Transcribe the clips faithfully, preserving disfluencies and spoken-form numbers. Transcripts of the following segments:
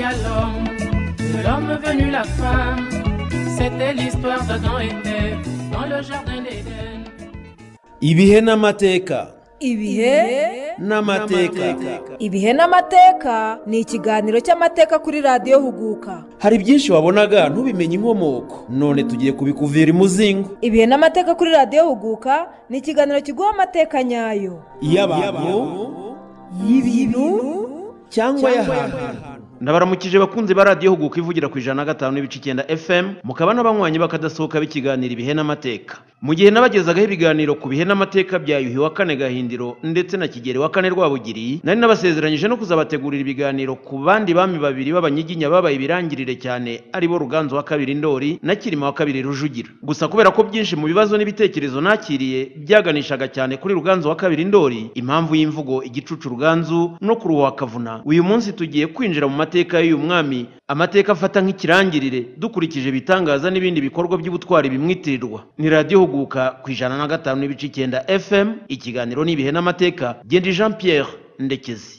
à l'homme, de l'homme venu la femme. C'était l'histoire d'Adam et Ève dans le jardin d'Éden. Ibihe n'amateka. Ibihe n'amateka. Ibihe n'amateka ni ikiganiro cy'amateka kuri radiyo Huguka. Hari byinshi wabonaga ntubimenye inkomoko, none tugiye kubikuvira imuzingo. Ibihe n'amateka kuri radiyo Huguka ni ikiganiro kiguha amateka nyayo y'abantu, y'ibintu cyangwa y'ahantu. Ndabaramukije bakunze ba radiyo Huguka ivugira ku ijana na gatanu n'ibice icyenda F M, mukaba n'abanywanyi bakadasohoka b'ikiganiro ibihe n'amateka. Mu gihe nabagezagaho ibiganiro ku bihe n'amateka bya Yuhi wa kane Gahindiro ndetse na Kigeli wa kane Rwabugiri, nari nabasezeranyije no kuzabategurira ibiganiro ku bandi bami babiri b'abanyiginya babaye ibirangirire cyane, ari bo Ruganzu wa kabiri Ndori na Kirima wa kabiri Rujugira. Gusa kubera ko byinshi mu bibazo n'ibitekerezo nakiriye byaganishaga cyane kuri Ruganzu wa kabiri Ndori, impamvu y'imvugo igicucu Ruganzu no kuruwa Kavuna, uyu munsi tugiye kwinjira mu mateka y'uyu mwami, amateka afata nk'ikirangirire dukurikije bitangaza n'ibindi bikorwa by'ubutwari bimwitirirwa. Ni radiyo Huguka ku ijana na gatanu n'ibice icyenda F M, ikiganiro n'ibihe n'amateka. Gendi Jean Pierre Ndekezi.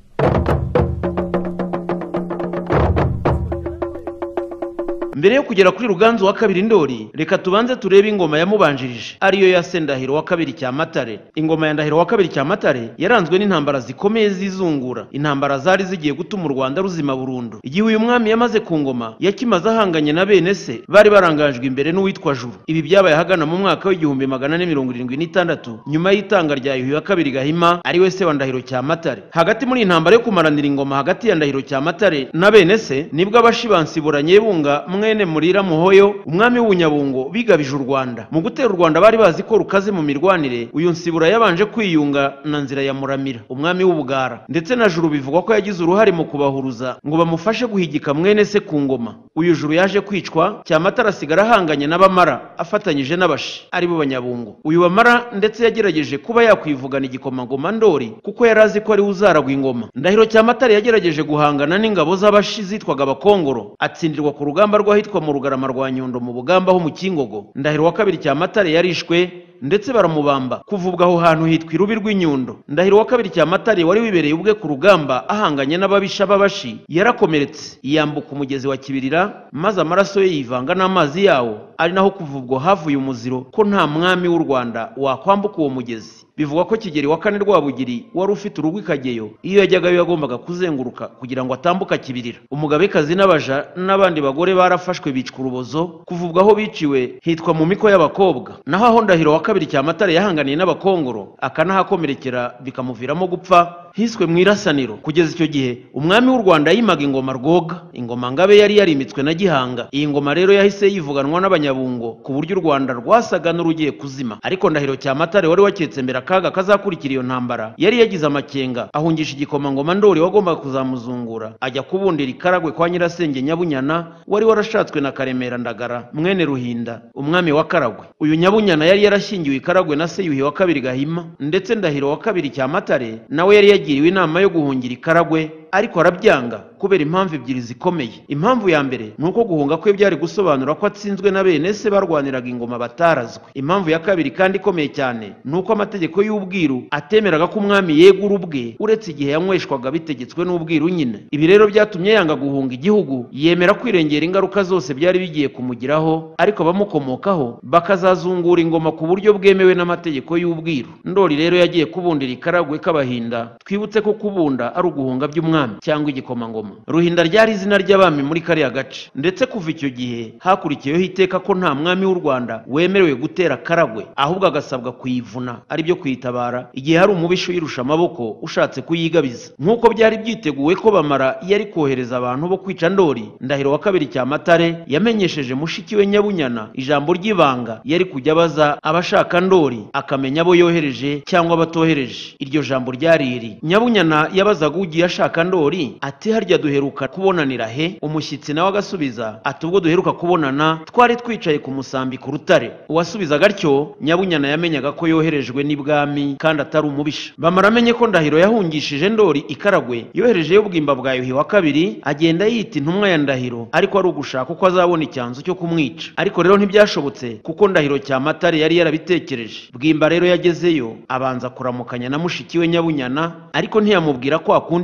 Mbere yo kugera kuri Ruganzu wa kabiri Ndori, reka tubanze turebe ingoma yamubanjirije, ariyo ya Sendahiro wa kabiri Cyamatare. Ingoma ya Ndahiro wa kabiri Cyamatare yaranzwe n'intambara zikomeye zizungura, intambara zari zigiye gutuma u Rwanda ruzima burundu. Igihe uyu mwami yamaze ku ngoma, yakimaze ahanganye na bene se bari barangajwe imbere n'uwitwa Juru. Ibi byabaye ahagana mu mwaka w'igihumbi magana ane mirongo irindwi n'itandatu, nyuma y'itanga rya Yuhi wa kabiri Gahima, ari we se wa Ndahiro Cyamatare. Hagati muri intambara yo kumaranira ingoma hagati ya Ndahiro Cyamatare na bene se, nibwo abashibansibura Nyebunga mwene Murira Muhoyo, umwami w'Ubunyabungo, bigabije u Rwanda. Mu gutera u Rwanda bari bazi ko rukaze mu mirwanire, uyu Nsibura yabanje kwiyunga na Nzira ya Muramira, umwami w'Ubugara, ndetse na Juru bivugwa ko yagize uruhare mu kubahuruza ngo bamufashe guhigika mwene se ku ngoma. Uyu Juru yaje kwicwa, Cyamatare asigara ahanganye n'Abamara afatanyije n'Abashi, ari bo Banyabungo. Uyu Bamara ndetse yagerageje kuba yakwivugana igikomangoma Ndori kuko yarazi ko ari uzaragwa ingoma. Ndahiro Cyamatare yagerageje guhangana n'ingabo z'Abashi zitwaga Abakongoro, atsindirwa ku rugamba rwahitwa mu Rugarama rwa Nyundo mu Bugamba ho mu Kingogo. Ndahiro wa kabiri Cyamatare yarishwe ndetse baramubamba. Kuvubwa aho hantu hitwa Irubi rw'Inyundo. Ndahiro wa kabiri Cyamatare wari wibereye ubwe ku rugamba ahanganye n'ababisha b'Abashi, yarakomeretse yambuka umugezi wa Kibirira, maze amaraso ye yivanga n'amazi yawo, ari naho kuvubwa havuye umuziro ko nta mwami w'u Rwanda wakwambuka uwo mugezi. Bivugwa ko Kigeli wa kane Rwabugiri wari ufite urugo Ikageyo, iyo yajyagayo yagombaga kuzenguruka kugira ngo atambuka Kibirira. Umugabekazi n'abaja n'abandi bagore barafashwe bicwa urubozo. Kuvubwa aho biciwe hitwa mu miko y'abakobwa. Naho aho Ndahiro wa kabiri Cyamatare yahanganiye n'Abakongoro akanahakomerekera bikamuviramo gupfa, hiswe mu Irasaniro. Kugeza icyo gihe umwami w'u Rwanda yimaga ingoma Rwoga, ingoma Ngabe yari yarimitswe na Gihanga. Iyi ngoma rero yahise yivuganwa n'Abanyabungo ku buryo u Rwanda rwasaga n'urugiye kuzima. Ariko Ndahiro Cyamatare wari waketse mbere akaga kazakurikira iyo ntambara, yari yagize amakenga, ahungisha igikomangoma Ndori wagombaga kuzamuzungura, ajya kubundira Ikaragwe kwa Nyirasenge Nyabunyana wari warashatswe na Karemera Ndagara mwene Ruhinda, umwami wa Karagwe. Uyu Nyabunyana yari yarashyingiwe Ikaragwe na se Yuhi wa kabiri Gahima, ndetse Ndahiro wa kabiri Cyamatare nawe yari yagiriwe inama yo guhungira Ikaragwe, ariko arabyanga kubera impamvu ebyiri zikomeye. Impamvu ya mbere nuko guhunga kwe byari gusobanura ko atsinzwe na bene se barwaniraga ingoma batarazwe. Impamvu ya kabiri kandi ikomeye cyane nuko amategeko y'ubwiru atemeraga ko umwami yegura ubwe uretse igihe yanyweshwaga bitegetswe n'ubwiru nyine. Ibi rero byatumye yanga guhunga igihugu, yemera kwirengera ingaruka zose byari bigiye kumugiraho, ariko abamukomokaho bakazazungura ingoma ku buryo bwemewe n'amategeko y'ubwiru. Ndori rero yagiye kubundira Ikaragwe k'Abahinda. Twibutse ko kubunda ari uguhunga by'umwami cyangwa igikomangoma. Ruhinda ryari izina ry'abami muri kariya gace, ndetse kuva icyo gihe hakurikiyeho iteka ko nta mwami w'u Rwanda wemerewe gutera Karagwe, ahubwo agasabwa kuyivuna, ari byo kuyitabara igihe hari umubisha uyirusha amaboko ushatse kuyigabiza. Nk'uko byari byiteguwe ko Bamara yari kohereza abantu bo kwica Ndori, Ndahiro wa kabiri Cyamatare yamenyesheje mushiki we Nyabunyana ijambo ry'ibanga yari kujya abaza abashaka Ndori, akamenya abo yohereje cyangwa batohereje. Iryo jambo ryari iri: Nyabunyana yabazaga ugiye ashaka Ndori ati harya duheruka kubonanira he? Umushyitsi nawe agasubiza ati ubwo duheruka kubonana twari twicaye ku musambi ku rutare. Uwasubizaga atyo Nyabunyana yamenyaga ko yoherejwe n'ibwami kandi atari umubisha. Bamara amenye ko Ndahiro yahungishije Ndori Ikaragwe, yoherejeyo Bwimba bwa Yuhi wa kabiri, agenda yita intumwa ya Ndahiro, ariko ari ugushaka uko azabona icyanzu cyo kumwica. Ariko rero ntibyashobotse kuko Ndahiro Cyamatare yari yarabitekereje. Bwimba rero yagezeyo abanza kuramukanya na mushiki we Nyabunyana, ariko ntiyamubwira ko akundi kwisezera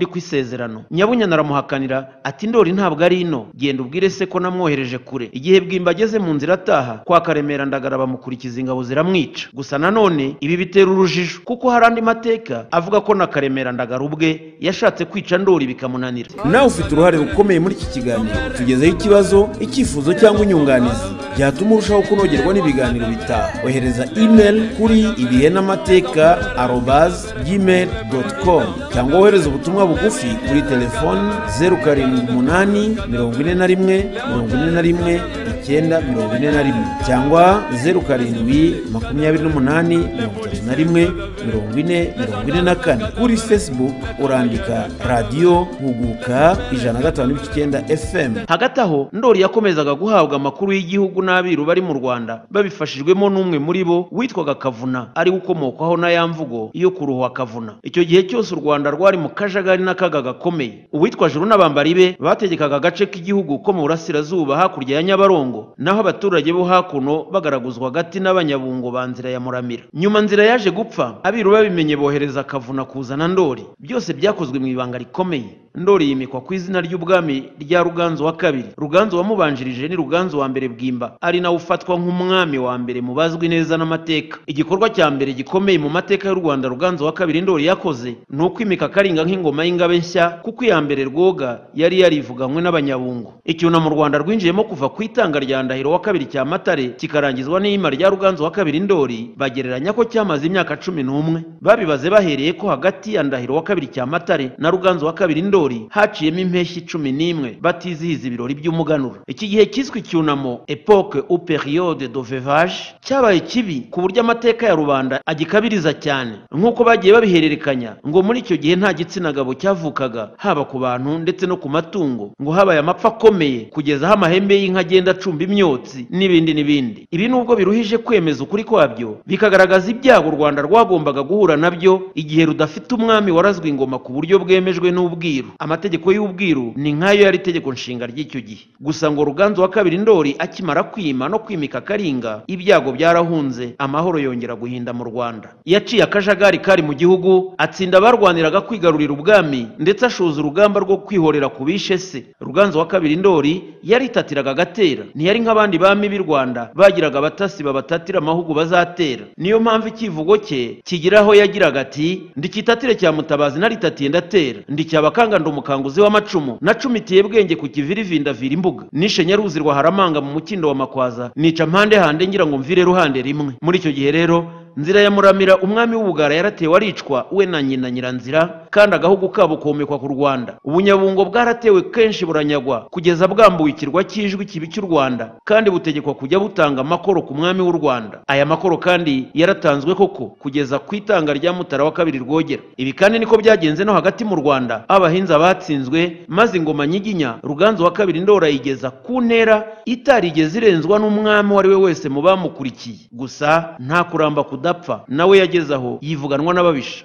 amasezerano. Nyabunyana aramuhakanira ati Ndori ntabwo ari ino, genda ubwire se ko namwohereje kure. Igihe Bwimba ageze mu nzira ataha kwa Karemera Ndagara bamukurikiza ingabo ziramwica. Gusa nanone ibi bitera urujijo kuko hari andi mateka avuga ko na Karemera Ndagara ubwe yashatse kwica Ndori bikamunanira. Nawe ufite uruhare rukomeye muri iki kiganiro, tugezeho ikibazo, icyifuzo cyangwa inyunganizi byatuma urushaho kunogerwa n'ibiganiro bitaha. Ohereza email kuri ibihe n'amateka arobase gmail dot com cyangwa wohereza ubutumwa bugufi kuri telefoni zeru karindwi umunani mirongo ine na rimwe mirongo ine na rimwe icyenda mirongo ine na rimwe cyangwa zeru karindwi makumyabiri n'umunani mirongo itatu na rimwe mirongo ine mirongo ine na kane. Kuri Facebook urandika radiyo Huguka ijana na gatanu n'ibice icyenda F M. Hagati aho Ndori yakomezaga guhabwa amakuru y'igihugu n'abiru bari mu Rwanda babifashijwemo n'umwe muri bo witwaga Kavuna, ari ukomokwaho na ya mvugo iyo kuruhwa Kavuna. Icyo gihe cyose u Rwanda rwari mu kajagari n'akaga gakomeye. Uwitwa Juru n'abambari be bategekaga agace k'igihugu ko mu burasirazuba hakurya ya Nyabarongo, naho abaturage bo hakuno bagaraguzwa hagati n'abanyabungo ba Nzira ya Muramira. Nyuma Nzira yaje gupfa, abiru babimenye bohereza Kavuna kuzana Ndori. Byose byakozwe mu ibanga rikomeye. Ndori yimikwa ku izina ry'ubwami rya Ruganzu wa kabiri. Ruganzu wamubanjirije ni Ruganzu wa mbere Bwimba, ari nawe ufatwa nk'umwami wa mbere mu bazwi neza n'amateka. Igikorwa cya mbere gikomeye mu mateka y'u Rwanda Ruganzu wa kabiri Ndori yakoze ni ukwimika Karinga nk'ingoma y'ingabe nshya, kuko iya mbere Rwoga yari yarivuganywe n'abanyabungo. Icyunamo mu Rwanda rwinjiyemo kuva ku itanga rya Ndahiro wa kabiri Cyamatare kikarangizwa n'iyima rya Ruganzu wa kabiri Ndori, bagereranya ko cyamaze imyaka cumi n'umwe. Babibaze bahereye ko hagati ya Ndahiro wa kabiri Cyamatare na Ruganzu wa kabiri Ndori haciyemo impeshyi cumi n'imwe batizihiza ibirori by'umuganura. Iki gihe kiswe icyunamo epoque ou période de veuvage cyabaye kibi ku buryo amateka ya rubanda agikabiriza cyane, nk'uko bagiye babihererekanya ngo muri icyo gihe nta gitsina gabo cyavukaga, haba ku bantu ndetse no ku matungo, ngo habaye amapfa akomeye kugeza aho amahembe y'inka agenda acumba imyotsi n'ibindi n'ibindi. Ibi nubwo biruhije kwemeza ukuri kwabyo, bikagaragaza ibyago u Rwanda rwagombaga guhura nabyo igihe rudafite umwami warazwe ingoma ku buryo bwemejwe n'ubwiru. Amategeko y'ubwiru ni nkayo yari itegeko nshinga ry'icyo gihe. Gusa ngo Ruganzu wa kabiri Ndori akimara kwima no kwimika Karinga, ibyago byarahunze, amahoro yongera guhinda mu Rwanda. Yaciye akajagari kari mu gihugu, atsinda abarwaniraga kwigarurira ubwami ndetse ashoza urugamba rwo kwihorera ku bishe se. Ruganzu wa kabiri Ndori yaritatiraga agatera, ntiyari nk'abandi bami b'i Rwanda bagiraga abatasi babatatira amahugu bazatera. Niyo mpamvu ikivugo cye kigiraho yagiraga ati ndikitatire cya Mutabazi naritatiye ndatera, ndicyabakanga umukanguzi w'amacumu nacumitiye bwenge ku kivirivinda vira imbuga, nishe Nyaruzi rwa Haramanga mu mukindo wa Makwaza, nica mpande hande ngira ngo mvire ruhande rimwe. Muri icyo gihe rero Nzira ya Muramira umwami w'Ubugara yaratewe aricwa we na nyina Nyiranzira, kandi agahugu kabo komekwa ku Rwanda. Ubunyabungo bwaratewe kenshi buranyagwa kugeza bwambuwe ikirwa cy'ijwi kibi cy'u Rwanda, kandi butegekwa kujya butanga amakoro ku mwami w'u Rwanda. Aya makoro kandi yaratanzwe koko kugeza ku itanga rya Mutara wa kabiri Rwogera. Ibi kandi niko byagenze no hagati mu Rwanda, abahinza batsinzwe maze ingoma Nyiginya Ruganzu wa kabiri Ndora yigeza ku ntera itarigeze irenzwa n'umwami wari we wese mu bamukurikiye. Gusa nta kuramba kudapfa, nawe yageze aho yivuganwa n'ababisha.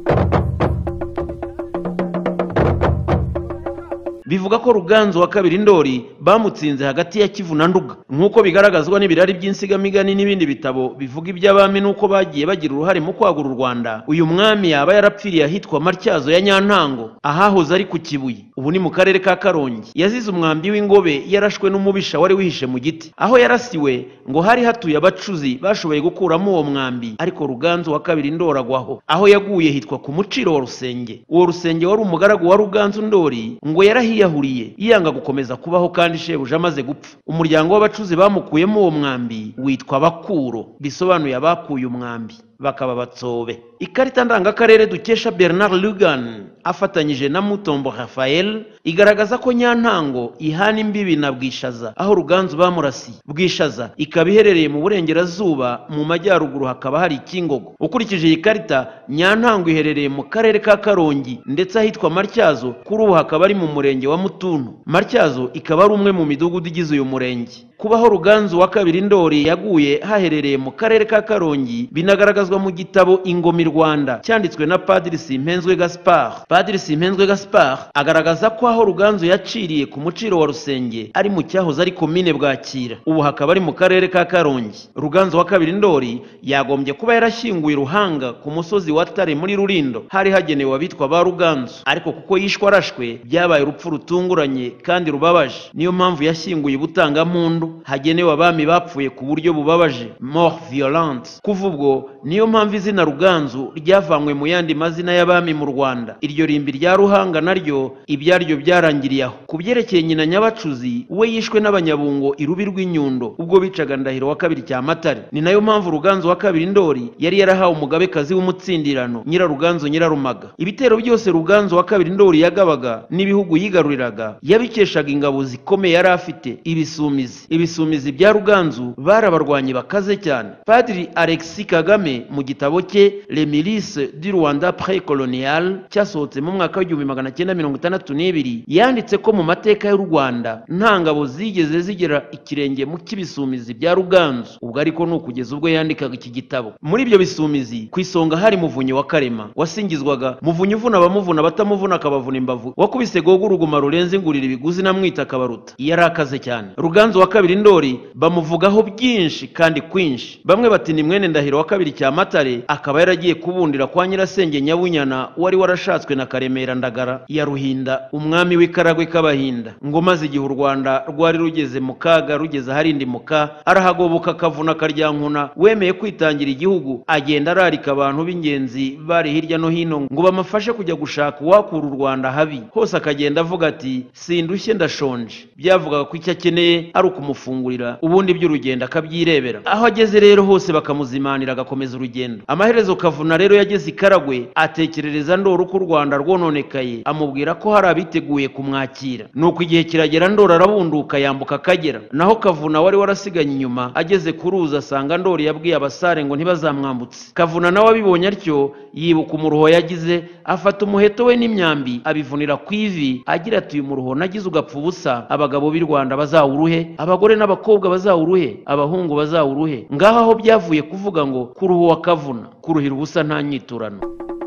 Bivuga ko Ruganzu wa kabiri Ndori bamutsinze hagati ya Kivu na Nduga, nk'uko bigaragazwa n'ibirari by'insigamigani n'ibindi bitabo bivuga iby'abami n'uko bagiye bagira uruhare mu kwagura u Rwanda. Uyu mwami yaba yarapfiriye ahitwa Matyazo ya Nyantango, ahahoze ari ku Kibuye, ubu ni mu karere ka Karongi. Yazize umwambi w'ingobe yarashwe n'umubisha wari wihishe mu giti. Aho yarasiwe ngo hari hatuye abacuzi bashoboye gukuramo uwo mwambi, ariko Ruganzu wa kabiri Ndori agwaho. Aho yaguye hitwa ku Muciro wa Rusenge. Uwo Rusenge wari umugaragu wa Ruganzu Ndori, ngo yarahi yahuriye yanga gukomeza kubaho kandi shebuja amaze gupfa. Umuryango w'abacuzi bamukuyemo uwo mwambi witwa Bakuro, bisobanuye abakuye umwambi, bakaba Batsobe. Ikarita ndangakarere dukesha Bernard Lugan afatanyije na Mutombo Raphael igaragaza ko Nyantango ihana imbibi na Bwishaza, aho Ruganzu bamurasiye. Bwishaza ikaba iherereye mu burengerazuba, mu majyaruguru hakaba hari Kingogo. Ukurikije iyi karita, Nyantango iherereye mu karere ka Karongi ndetse ahitwa Matyazo kuri ubu hakaba ari mu murenge wa Mutuntu. Matyazo ikaba ari umwe mu midugudu igize uyu murenge. kubaho Ruganzu wa kabiri Ndoli yaguye haherereye mu karere ka Karongi binagaragazwa mu gitabo Ingoma Rwanda cyanditswe na Padiri Simpenzwe Gaspard. Padiri Simpenzwe Gaspard agaragaza ko aho Ruganzu yaciriye ku muciro wa Rusenge ari mu cyahoze ari komine Bwakira, ubu hakaba ari mu karere ka Karongi. Ruganzu wa kabiri Ndoli yagombye kuba yarashyinguye Ruhanga ku musozi wa Tare muri Rurindo, hari hagenewe abitwa ba Ruganzu, ariko kuko yishwe arashwe byabaye urupfu rutunguranye kandi rubabaje. Niyo mpamvu yashyinguye Butanga Mpundu, hagenewe abami bapfuye ku buryo bubabaje, mort violente. Kuva ubwo niyo mpamvu izina Ruganzu ryavanywe mu yandi mazina y'abami mu Rwanda. Iryo rimbi rya Ruhanga naryo ibyaryo byarangiriye aho. Ku byerekeye nyina Nyabacuzi, we yishwe n'Abanyabungo irubi rw'Inyundo ubwo bicaga Ndahiro wa kabiri Cyamatare. Ni nayo mpamvu Ruganzu wa kabiri Ndoli yari yarahawe umugabekazi w'umutsindirano Nyiraruganzu Nyirarumaga. Ibitero byose Ruganzu wa kabiri Ndoli yagabaga n'ibihugu yigaruriraga yabikeshaga ingabo zikomeye yari afite, ibisumizi. Ibisumizi bya Ruganzu barabarwanyi bakaze cyane. Padiri Alexis Kagame mu gitabo cye Les Milices du Rwanda Pré-Colonial cyasohotse mu mwaka w'igihumbi magana cyenda mirongo itandatu n'ibiri yanditse ko mu mateka y'u Rwanda nta ngabo zigeze zigera ikirenge mu kibisumizi bya Ruganzu. Ubwo ariko n'ukugeza ubwo yandikaga iki gitabo. Muri ibyo bisumizi ku isonga hari Muvunyi wa Karema, wasingizwaga Muvunyi uvuna abamuvuna batamuvuna akabavuna imbavu, wakubise Gogo uruguma rurenze ingurira ibiguzi namwita akabaruta. Yari akaze cyane. Ruganzu wa kabiri Ndoli bamuvugaho byinshi kandi kwinshi. Bamwe bati ni mwene Ndahiro wa kabiri Cyamatare, akaba yaragiye kubundira kwa Nyirasenge Nyabunyana wari warashatswe na Karemera Ndagara ya Ruhinda, umwami w'ikaragwe k'Abahinda. Ngo maze igihe u Rwanda rwari rugeze mu kaga, rugeze harindi muka, arahagoboka Kavuna Karyankuna wemeye kwitangira igihugu, agenda ararika abantu b'ingenzi bari hirya no hino ngo bamufashe kujya gushaka uwakura u Rwanda habi. Hose akagenda avuga ati sindushye ndashonje. Byavugaga ko icyo akeneye ari ukumufungurira, ubundi by'urugendo akabyirebera. Aho ageze rero hose bakamuzimanira agakomeza urugendo. Amaherezo Kavuna rero yageze Ikaragwe, atekerereza Ndoli uko u Rwanda rwononekaye, amubwira ko hari abiteguye kumwakira. Nuko igihe kiragera Ndoli arabunduka yambuka Akagera. Naho Kavuna wari warasiganye inyuma ageze ku ruzi asanga Ndoli yabwiye abasare ngo ntibazamwambutse. Kavuna nawe abibonye atyo yibuka umuruho yagize, afata umuheto we n'imyambi abivunira ku ivi agira ati uyu muruho nagize ugapfa ubusa, abagabo b'i Rwanda bazawuruhe, abagore n'abakobwa bazawuruhe, abahungu bazawuruhe. Ngaho aho byavuye kuvuga ngo kuruhu wa Kavuna, kuruhira ubusa nta nyiturano.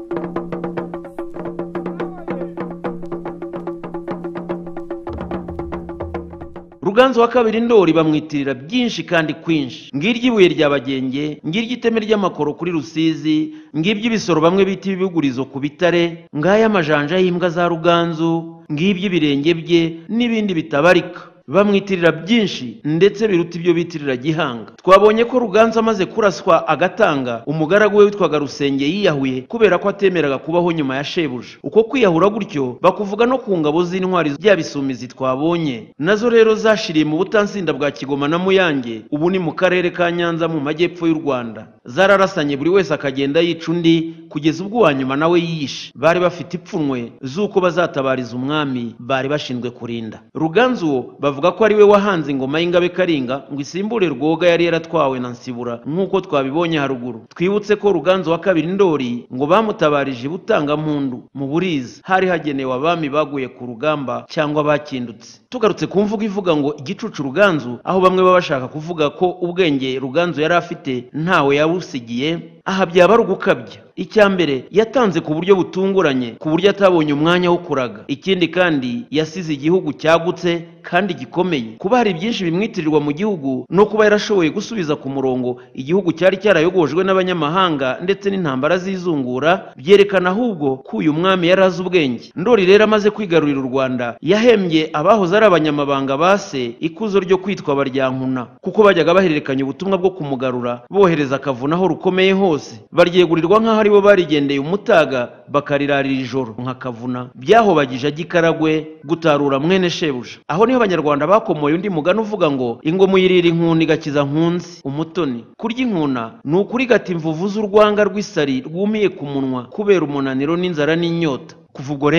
Ruganzu wa kabiri Ndoli bamwitirira byinshi kandi kwinshi. Ngiryo ibuye rya Bagenge, ngiryo iteme ry'amakoro kuri Rusizi, ngibyo ibisoro bamwe bita ibibugurizo ku bitare, ngaya amajanja y'imbwa za Ruganzu, ngibyo ibirenge bye n'ibindi bitabarika. Bamwitirira byinshi ndetse biruta ibyo bitirira Gihanga. Twabonye ko Ruganzu amaze kuraswa agatanga, umugaragu we witwaga Rusenge yiyahuye kubera ko atemeraga kubaho nyuma ya shebuja. Uko kwiyahura gutyo bakuvuga no ku ngabo z'intwari bya bisumizi twabonye, nazo rero zashiriye mu butansinda bwa Kigoma na Muyange, ubu ni mu karere ka Nyanza mu majyepfo y'u Rwanda. Zararasanye buri wese akagenda yica undi kugeza ubwo wa nyuma nawe yishe. Bari bafite ipfunwe z'uko bazatabariza umwami bari bashinzwe kurinda. Ruganzu bavuga ko ari we wahanze ingoma y'Ingabe Karinga ngo isimbure Rwoga yari yaratwawe na Nsibura nk'uko twabibonye haruguru. Twibutse ko Ruganzu wa kabiri Ndoli ngo bamutabarije Butanga Mpundu mu Buriza, hari hagenewe abami baguye ku rugamba cyangwa bakindutse. Tugarutse ku mvugo ivuga ngo igicucu Ruganzu, aho bamwe baba bashaka kuvuga ko ubwenge Ruganzu yari afite ntawe yabusigiye, aha byaba ari ugukabya. Icyambere yatanze ku buryo butunguranye, ku buryo atabonye umwanya wo kuraga. Ikindi kandi yasize igihugu cyagutse kandi gikomeye. Kuba hari byinshi bimwitirirwa mu gihugu no kuba yarashoboye gusubiza ku murongo igihugu cyari cyarayogojwe n'abanyamahanga ndetse n'intambara z'izungura, byerekana ahubwo ko uyu mwami yarazi ubwenge. Ndoli rero amaze kwigarurira u Rwanda yahembye abahoze ari abanyamabanga base ikuzo ryo kwitwa Baryankuna, kuko bajyaga bahererekanya ubutumwa bwo kumugarura bohereza Kavuna aho rukomeye hose. Baryegurirwa nk'aho ari bo barigendeye umutaga bakarirarira ijoro nka Kavuna. Byahobagije agikaragwe gutarura mwene shebuja. Aho niho abanyarwanda bakomoye undi mugani uvuga ngo ingoma uyirira inkuna igakiza nkunzi umutoni. Kurya inkuna ni ukurigata imvuvu z'urwanga rw'isari rwumiye ku munwa kubera umunaniro n'inzara n'inyota. Kuva ubwo rero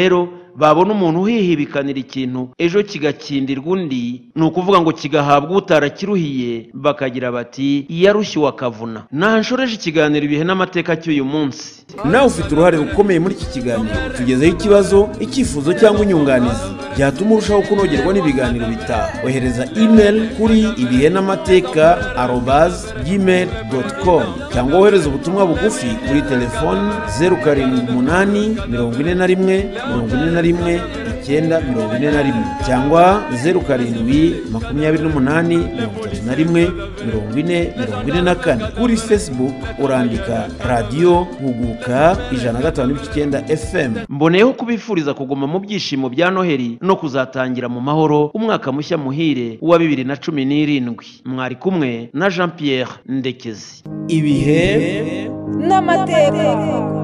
babona umuntu uhihibikanira ikintu ejo kigakindirwa undi, ni ukuvuga ngo kigahabwa utarakiruhiye, bakagira bati yarushye wakavuna. Nahanshoreje ikiganiro ibihe n'amateka cy'uyu munsi. nawe ufite uruhare rukomeye muri iki kiganiro, tugezeho ikibazo, icyifuzo cyangwa inyunganizi byatuma urushaho kunogerwa n'ibiganiro bitaha. Ohereza email kuri ibihe n'amateka arobase gmail doti com cyangwa wohereza ubutumwa bugufi kuri telefoni zeru karindwi umunani mirongo ine na rimwe mirongo ine na rimwe icyenda mirongo ine na rimwe cyangwa zeru karindwi makumyabiri n'umunani mirongo itatu na rimwe mirongo ine mirongo ine na kane. Kuri Facebook urandika radiyo Huguka ijana na gatanu n'ibice icyenda F M. Mboneyeho kubifuriza kuguma mu byishimo bya Noheli no kuzatangira mu mahoro umwaka mushya muhire wa bibiri na cumi n'irindwi. Mwari kumwe na Jean Pierre Ndekezi. Ibihe n'amateka.